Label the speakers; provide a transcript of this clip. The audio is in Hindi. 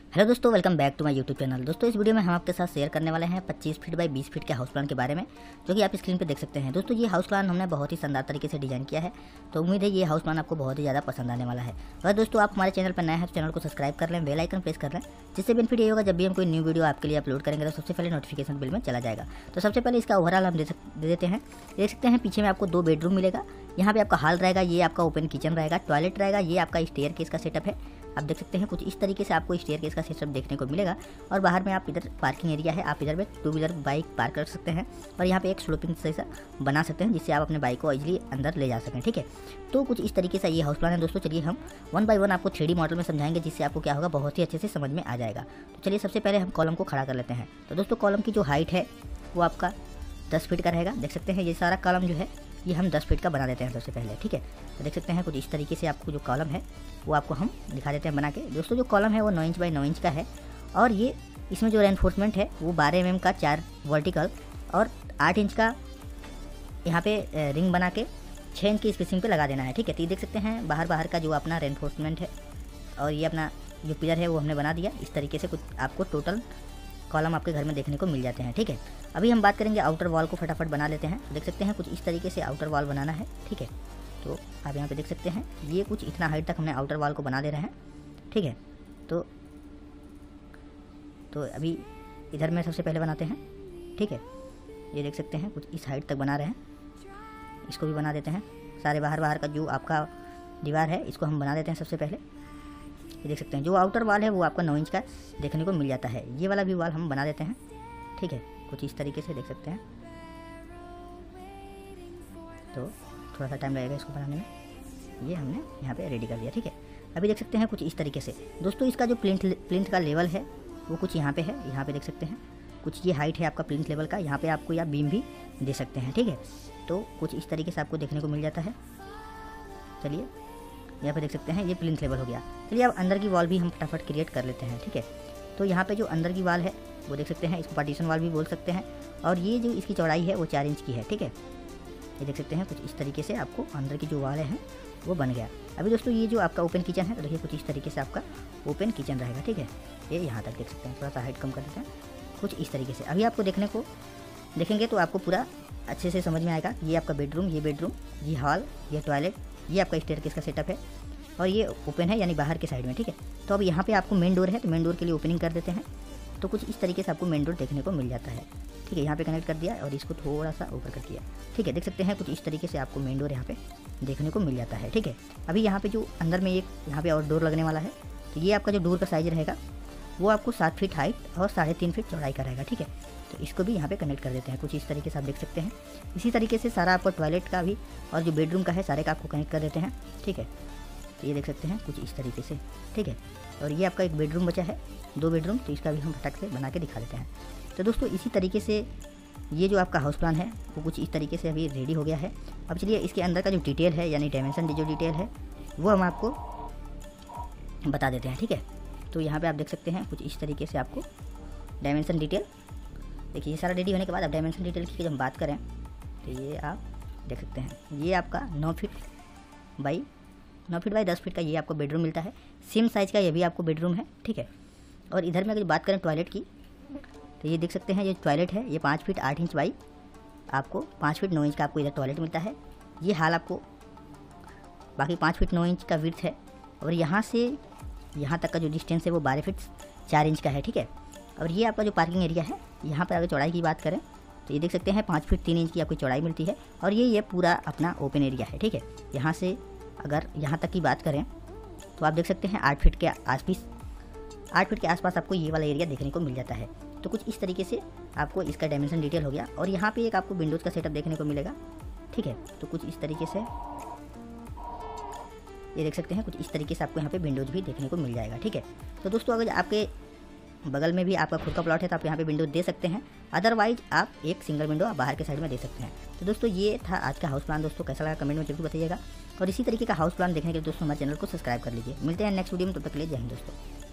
Speaker 1: हेलो दोस्तों, welcome back to my YouTube channel. दोस्तों, इस वीडियो में हम आपके साथ शेयर करने वाले हैं 25 फीट बाई 20 फीट के हाउस प्लान के बारे में, जो कि आप स्क्रीन पे देख सकते हैं। दोस्तों, ये हाउस प्लान हमने बहुत ही शानदार तरीके से डिजाइन किया है, तो उम्मीद है ये हाउस प्लान आपको बहुत ही ज़्यादा पसंद आने वाला है। और दोस्तों, आप हमारे चैनल पर नए हैं तो चैनल को सब्सक्राइब कर लें, बेल आइकन प्रेस कर लें, जिससे बेनिफिट ये होगा जब भी हम कोई न्यू वीडियो आपके लिए अपलोड करेंगे तो सबसे पहले नोटिफिकेशन बिल में चला जाएगा। तो सबसे पहले इसका ओवरऑल हम दे देते हैं। देख सकते हैं पीछे में आपको 2 बेडरूम मिलेगा। यहाँ पे आपका हॉल रहेगा, ये आपका ओपन किचन रहेगा, टॉयलेट रहेगा, ये आपका स्टेयर केस का सेटअप है। आप देख सकते हैं कुछ इस तरीके से आपको स्टेयर केस का सेटअप देखने को मिलेगा। और बाहर में आप इधर पार्किंग एरिया है, आप इधर में 2 व्हीलर बाइक पार्क कर सकते हैं। और यहाँ पे एक स्लोपिंग जैसा बना सकते हैं, जिससे आप अपने बाइक को इजीली अंदर ले जा सकें। ठीक है, तो कुछ इस तरीके से ये हाउस प्लान है। दोस्तों, चलिए हम 1 बाय 1 आपको 3D मॉडल में समझाएंगे, जिससे आपको क्या होगा बहुत ही अच्छे से समझ में आ जाएगा। तो चलिए सबसे पहले हम कॉलम को खड़ा कर लेते हैं। तो दोस्तों, कॉलम की जो हाइट है वो आपका 10 फीट का रहेगा। देख सकते हैं ये सारा कॉलम जो है ये हम 10 फीट का बना देते हैं सबसे पहले। ठीक है, तो देख सकते हैं कुछ इस तरीके से आपको जो कॉलम है वो आपको हम दिखा देते हैं बना के। दोस्तों, जो कॉलम है वो 9 इंच बाई 9 इंच का है। और ये इसमें जो रेनफोर्समेंट है वो 12 mm का 4 वर्टिकल और 8 इंच का यहाँ पे रिंग बना के 6 इंच की स्पेसिंग पे लगा देना है। ठीक है, तो ये देख सकते हैं बाहर का जो अपना रेनफोर्समेंट है और ये अपना जो पिलर है वो हमने बना दिया। इस तरीके से कुछ आपको टोटल कॉलम आपके घर में देखने को मिल जाते हैं। ठीक है, अभी हम बात करेंगे आउटर वॉल को फटाफट बना लेते हैं। देख सकते हैं कुछ इस तरीके से आउटर वॉल बनाना है। ठीक है, तो आप यहाँ पे देख सकते हैं ये कुछ इतना हाइट तक हमने आउटर वॉल को बना दे रहे हैं। ठीक है, तो अभी इधर में सबसे पहले बनाते हैं। ठीक है, ये देख सकते हैं कुछ इस हाइट तक बना रहे हैं, इसको भी बना देते हैं। सारे बाहर का जो आपका दीवार है इसको हम बना देते हैं सबसे पहले। ये देख सकते हैं जो आउटर वॉल है वो आपका 9 इंच का देखने को मिल जाता है। ये वाला भी वॉल हम बना देते हैं। ठीक है, कुछ इस तरीके से देख सकते हैं, तो थोड़ा सा टाइम लगेगा इसको बनाने में। ये हमने यहाँ पे रेडी कर लिया। ठीक है, अभी देख सकते हैं कुछ इस तरीके से। दोस्तों, इसका जो प्लिंथ का लेवल है वो कुछ यहाँ पे है। यहाँ पे देख सकते हैं कुछ ये हाइट है आपका प्लिंथ लेवल का। यहाँ पे आपको या बीम भी दे सकते हैं। ठीक है, तो कुछ इस तरीके से आपको देखने को मिल जाता है। चलिए यहाँ पे देख सकते हैं ये प्लिंथ लेवल हो गया। चलिए अब अंदर की वॉल भी हम फटाफट क्रिएट कर लेते हैं। ठीक है, तो यहाँ पे जो अंदर की वॉल है वो देख सकते हैं, इसको पार्टीशन वॉल भी बोल सकते हैं। और ये जो इसकी चौड़ाई है वो 4 इंच की है। ठीक है, ये देख सकते हैं कुछ इस तरीके से आपको अंदर की जो वॉल है वो बन गया। अभी दोस्तों, ये जो आपका ओपन किचन है तो देखिए कुछ इस तरीके से आपका ओपन किचन रहेगा। ठीक है, ये यहाँ तक देख सकते हैं, थोड़ा सा हाइट कम कर देते हैं कुछ इस तरीके से। अभी आपको देखेंगे तो आपको पूरा अच्छे से समझ में आएगा। ये आपका बेडरूम, ये हॉल, ये टॉयलेट, ये आपका स्टेयरकेस का सेटअप है और ये ओपन है यानी बाहर के साइड में। ठीक है, तो अब यहाँ पे आपको मेन डोर है तो मेन डोर के लिए ओपनिंग कर देते हैं। तो कुछ इस तरीके से आपको मेन डोर देखने को मिल जाता है। ठीक है, यहाँ पे कनेक्ट कर दिया और इसको थोड़ा सा ऊपर कर दिया। ठीक है, देख सकते हैं कुछ इस तरीके से आपको मेन डोर यहाँ पे देखने को मिल जाता है। ठीक है, अभी यहाँ पे जो अंदर में एक यहाँ पे और डोर लगने वाला है, तो ये आपका जो डोर का साइज रहेगा वो आपको 7 फीट हाइट और 3.5 फीट चौड़ाई का रहेगा। ठीक है, तो इसको भी यहाँ पे कनेक्ट कर देते हैं कुछ इस तरीके से आप देख सकते हैं। इसी तरीके से सारा आपको टॉयलेट का भी और जो बेडरूम का है सारे का आपको कनेक्ट कर देते हैं। ठीक है, तो ये देख सकते हैं कुछ इस तरीके से। ठीक है, और ये आपका एक बेडरूम बचा है, 2 बेडरूम, तो इसका भी हम फटाक से बना के दिखा देते हैं। तो दोस्तों, इसी तरीके से ये जो आपका हाउस प्लान है वो कुछ इस तरीके से अभी रेडी हो गया है। अब चलिए इसके अंदर का जो डिटेल है यानी डायमेंशन जो डिटेल है वो हम आपको बता देते हैं। ठीक है, तो यहाँ पे आप देख सकते हैं कुछ इस तरीके से आपको डायमेंशन डिटेल। देखिए ये सारा रेडी होने के बाद अब डायमेंशन डिटेल की जब हम बात करें तो ये आप देख सकते हैं ये आपका 9 फीट बाई 10 फीट का ये आपको बेडरूम मिलता है। सेम साइज़ का ये भी आपको बेडरूम है। ठीक है, और इधर में अगर बात करें टॉयलेट की तो ये देख सकते हैं ये टॉयलेट है, ये 5 फीट 8 इंच बाई आपको 5 फीट 9 इंच का आपको इधर टॉयलेट मिलता है। ये हाल आपको बाकी 5 फीट 9 इंच का विड्थ है और यहाँ से यहाँ तक का जो डिस्टेंस है वो 12 फीट 4 इंच का है। ठीक है, और ये आपका जो पार्किंग एरिया है यहाँ पर अगर चौड़ाई की बात करें तो ये देख सकते हैं 5 फीट 3 इंच की आपको चौड़ाई मिलती है। और ये पूरा अपना ओपन एरिया है। ठीक है, यहाँ से अगर यहाँ तक की बात करें तो आप देख सकते हैं 8 फीट के आसपास आपको ये वाला एरिया देखने को मिल जाता है। तो कुछ इस तरीके से आपको इसका डायमेंशन डिटेल हो गया। और यहाँ पे एक आपको विंडोज़ का सेटअप देखने को मिलेगा। ठीक है, तो कुछ इस तरीके से ये देख सकते हैं कुछ इस तरीके से आपको यहाँ पे विंडोज़ भी देखने को मिल जाएगा। ठीक है, तो दोस्तों अगर आपके बगल में भी आपका खुद का प्लॉट है तो आप यहाँ पे विंडोज दे सकते हैं, अदरवाइज आप एक सिंगल विंडो आप बाहर के साइड में दे सकते हैं। तो दोस्तों ये था आज का हाउस प्लान। दोस्तों कैसा लगा कमेंट में जरूर बताइएगा और इसी तरीके का हाउस प्लान देखने के लिए दोस्तों हमारे चैनल को सब्सक्राइब कर लीजिए। मिलते हैं नेक्स्ट वीडियो में, तब तक के लिए जय हिंद दोस्तों।